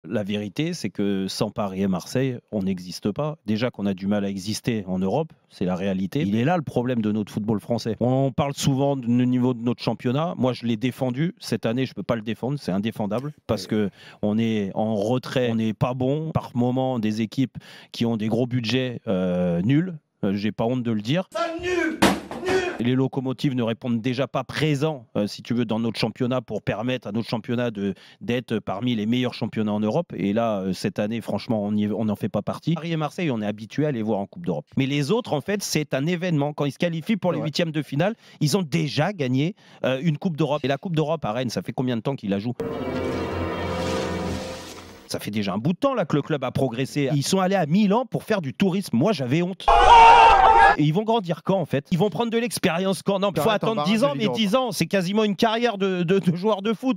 La vérité, c'est que sans Paris et Marseille, on n'existe pas. Déjà qu'on a du mal à exister en Europe, c'est la réalité. Il est là le problème de notre football français. On parle souvent du niveau de notre championnat. Moi, je l'ai défendu. Cette année, je ne peux pas le défendre. C'est indéfendable parce qu'on est en retrait. On n'est pas bon. Par moment, des équipes qui ont des gros budgets nuls. J'ai pas honte de le dire. Les locomotives ne répondent déjà pas présents, si tu veux, dans notre championnat pour permettre à notre championnat d'être parmi les meilleurs championnats en Europe. Et là, cette année, franchement, on n'en fait pas partie. Paris et Marseille, on est habitué à les voir en Coupe d'Europe. Mais les autres, en fait, c'est un événement. Quand ils se qualifient pour les huitièmes de finale, ils ont déjà gagné une Coupe d'Europe. Et la Coupe d'Europe à Rennes, ça fait combien de temps qu'ils la jouent ? Ça fait déjà un bout de temps là que le club a progressé. Ils sont allés à Milan pour faire du tourisme. Moi, j'avais honte. Et ils vont grandir quand, en fait? Ils vont prendre de l'expérience quand? Non, il faut attendre 10 ans, mais 10 ans, c'est quasiment une carrière de joueur de foot.